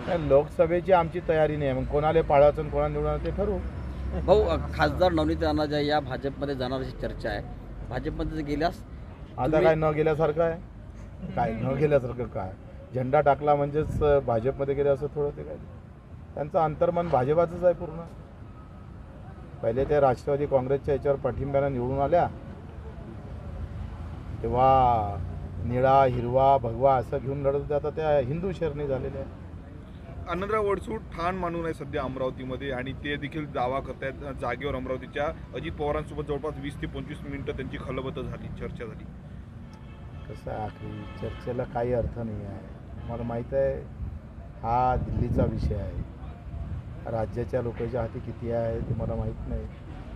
लोकसभेची आमची तयारी नाही, मग कोणाला पाळायचं आणि कोणाला निवडणार ते ठरवू. भाऊ, खासदार नवनीत राणा ज्या या भाजपमध्ये जाणार अशी चर्चा आहे. भाजपमध्ये गेल्यास आता काय न गेल्यासारखं आहे? काय न गेल्यासारखं काय? झेंडा टाकला म्हणजेच भाजपमध्ये गेले असं थोडं ते काय? त्यांचं अंतर्मन भाजपाचंच आहे पूर्ण. पहिले ते राष्ट्रवादी काँग्रेसच्या याच्यावर पाठिंब्यानं निवडून आल्या, तेव्हा निळा हिरवा भगवा असं घेऊन लढत होते. आता त्या हिंदू शरणी झालेल्या आहे. आनंदराव अडसूळ ठाण मानून आहे सध्या अमरावतीमध्ये आणि ते देखील दावा करतायत जागेवर अमरावतीच्या अजित पवारांसोबत जवळपास 20 ते 25 मिनिटं त्यांची खलबत झाली, चर्चा झाली. कसं आहे, आखरी चर्चेला काही अर्थ नाही आहे. मला माहीत आहे हा दिल्लीचा विषय आहे. राज्याच्या लोकांच्या हाती किती आहे ते मला माहीत नाही.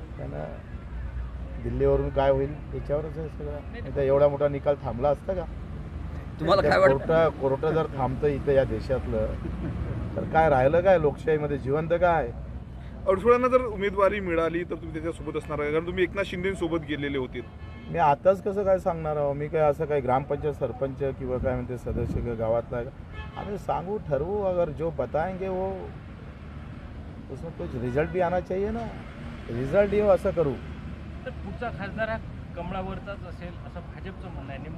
त्यानं दिल्लीवरून काय होईल याच्यावरच आहे सगळं. नाही तर एवढा मोठा निकाल थांबला असता का? तुम्हाला काय वाटतं? कोर्ट जर थांबतं इथं या देशातलं तर काय राहिलं काय लोकशाहीमध्ये? जिवंत काय? अडसुळांना जर उमेदवारी मिळाली तर तुम्ही त्याच्यासोबत असणार आहे, कारण तुम्ही एकनाथ शिंदेसोबत गेलेले होते. मी आताच कसं काय सांगणार आहो? मी काय असं काही ग्रामपंचायत सरपंच किंवा काय म्हणते सदस्य गावातला आम्ही सांगू ठरवू. अगर जो बताएंगे वो उसमें कुछ रिजल्ट भी आना चाहिए ना. रिजल्ट येऊ असं करू. तर पुढचा खासदार हा कमळावरचाच असेल असं भाजपचं म्हणणं आहे.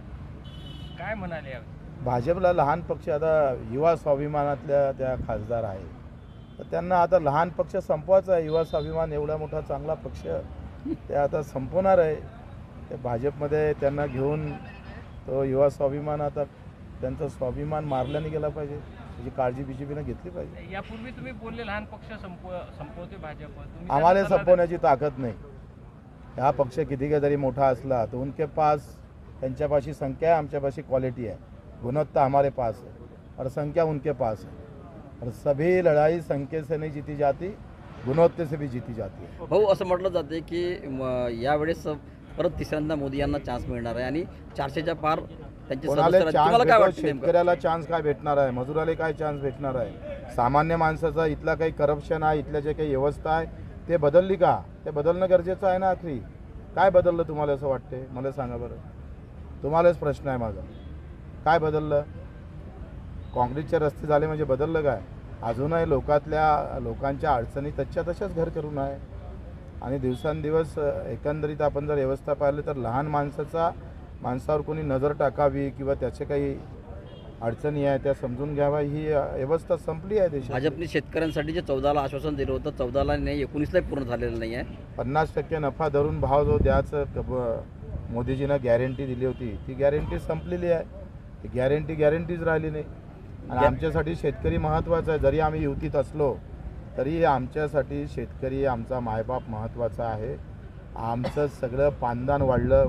नेमकं काय म्हणाले यावेळी? भाजपला लहान पक्ष, आता युवा स्वाभिमानातल्या त्या खासदार आहे, तर त्यांना आता लहान पक्ष संपवायचा आहे. युवा स्वाभिमान एवढा मोठा चांगला पक्ष ते आता संपवणार आहे. ते भाजपमध्ये त्यांना घेऊन तो युवा स्वाभिमान, आता त्यांचा स्वाभिमान मारल्याने गेला पाहिजे, त्याची काळजी बीजेपीनं घेतली पाहिजे. यापूर्वी तुम्ही बोलले लहान पक्ष संपवते भाजप. आम्हाला संपवण्याची ताकद नाही. हा पक्ष किती जरी मोठा असला तो उनके पास, त्यांच्यापाशी संख्या आहे, आमच्यापाशी क्वालिटी आहे. गुणवत्ता हमारे पास है और संख्या उनके पास है. और सभी लड़ाई संख्या से नहीं जीती जाती, गुणवत्ते से भी जीती जाती है. भाऊ, असं म्हटलं जाते की यावेळेस परत तिसऱ्यांदा मोदी यांना चान्स मिळणार आहे आणि 400च्या पार त्यांचे कोणाला सदस्य. तुम्हाला काय चान्स? वाटतं नेमकं? शेतकऱ्याला चान्स काय भेटणार आहे? मजुराला काय चान्स भेटणार आहे? सामान्य माणसाचा इथला काही करप्शन आहे, इथल्या जे काही व्यवस्था आहे ते बदलली का? ते बदलणं गरजेचं आहे ना. आखरी काय बदललं तुम्हाला असं वाटते? मला सांगा बरं. तुम्हालाच प्रश्न आहे माझा. काय बदललं? काँग्रेसचे रस्ते झाले म्हणजे बदललं काय? अजूनही लोकांच्या अडचणी तशाच घर करून आहे. आणि दिवसांदिवस एकंदरीत आपण जर व्यवस्था पाहिली तर लहान माणसावर कोणी नजर टाकावी किंवा त्याचे काही अडचणी आहे त्या समजून घ्यावा, ही व्यवस्था संपली आहे देशात. भाजपने शेतकऱ्यांसाठी जे 14ला आश्वासन दिलं होतं, 14ला नाही, 19ला पूर्ण झालेलं नाही आहे. 50% नफा धरून भाव जो द्यायचं मोदीजीनं गॅरंटी दिली होती, ती गॅरंटी संपलेली आहे. ती गॅरंटीच राहिली नाही. आणि आमच्यासाठी शेतकरी महत्त्वाचा आहे. जरी आम्ही युतीत असलो तरी आमच्यासाठी शेतकरी आमचा मायबाप महत्त्वाचा आहे. आमचं सगळं पानदान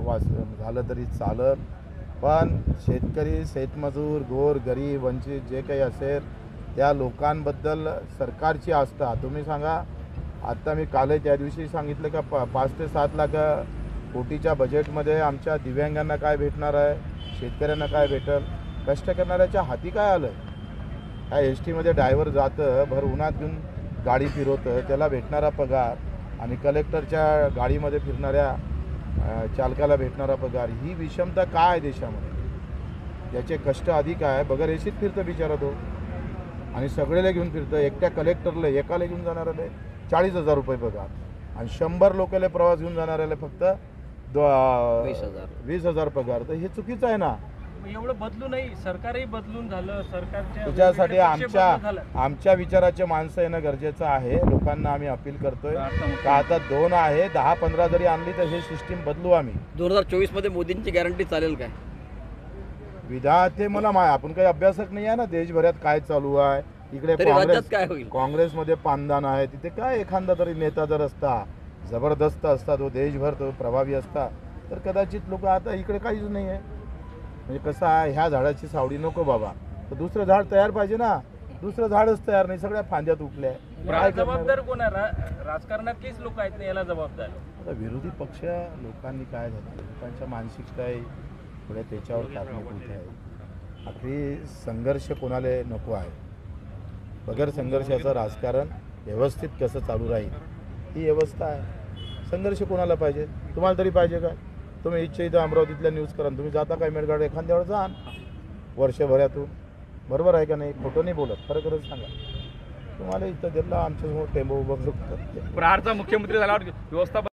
झालं तरी चालत, पण शेतकरी, शेतमजूर, गोर गरीब वंचित जे काही असेल त्या लोकांबद्दल सरकारची आस्था. तुम्ही सांगा, आत्ता मी कालही त्या दिवशी सांगितलं का 5 ते 7 लाख कोटीच्या बजेटमध्ये आमच्या दिव्यांगांना काय भेटणार आहे, शेतकऱ्यांना काय भेटेल, कष्ट करणाऱ्याच्या हाती काय आलं? काय एस टीमध्ये ड्रायव्हर जातं, भर उन्हात घेऊन गाडी फिरवतं, त्याला भेटणारा पगार आणि कलेक्टरच्या गाडीमध्ये फिरणाऱ्या चालकाला भेटणारा पगार, ही विषमता काय आहे देशामध्ये? ज्याचे कष्ट अधिक आहे बगर एसीत फिरतं बिचारा तो, आणि सगळेला घेऊन फिरतं. एकट्या कलेक्टरला एकाला घेऊन जाणाऱ्याला 40,000 रुपये पगार आणि 100 लोकांना प्रवास घेऊन जाणाऱ्याला फक्त 20,000 पगार. तर हे चुकीचं आहे ना. एवढं बदलू नाही, सरकारही बदलून झालं. सरकारच्या त्याच्यासाठी आमच्या विचाराचे माणसं येणं गरजेचं आहे. लोकांना आम्ही अपील करतोय का आता 2 आहे, 10-15 जरी आणली तर हे सिस्टीम बदलू आम्ही. 2024 मध्ये मोदींची गॅरंटी चालेल काय? ते मला आपण काही अभ्यासक नाही आहे ना देशभरात काय चालू आहे. इकडे काय होईल? काँग्रेसमध्ये पानदान आहे, तिथे काय एखादा तरी नेता जर असता, जबरदस्त असता, तो देशभर तो प्रभावी असता, तर कदाचित लोक. आता इकडे काहीच नाही आहे. म्हणजे कसं आहे, ह्या झाडाची सावडी नको बाबा, तर दुसरं झाड तयार पाहिजे ना. दुसरं झाडच तयार नाही, सगळ्या फांद्या तुटल्या. जबाबदार कोण आहे? राजकारणातलीच लोक आहेत ना याला जबाबदार. आता विरोधी पक्ष लोकांनी काय झालं, लोकांच्या मानसिकता थोड्या त्याच्यावर कारणीभूत आहे. आखरी संघर्ष कोणाला नको आहे. बगर संघर्षाचं राजकारण व्यवस्थित कसं चालू राहील ही व्यवस्था आहे. संघर्ष कोणाला पाहिजे? तुम्हाला तरी पाहिजे काय? तुम्ही इच्छा इथं अमरावतीतल्या न्यूज करा, तुम्ही जाता काय मेळघाट एखाद्यावर जा वर्षभरातून, बरोबर आहे का नाही? खोटं नाही बोलत, खरं खरंच सांगा. तुम्हाला इथं दिला आमच्यासमोर टेंबो उभं करून. प्रहारचा मुख्यमंत्री झाल्यावर व्यवस्थापन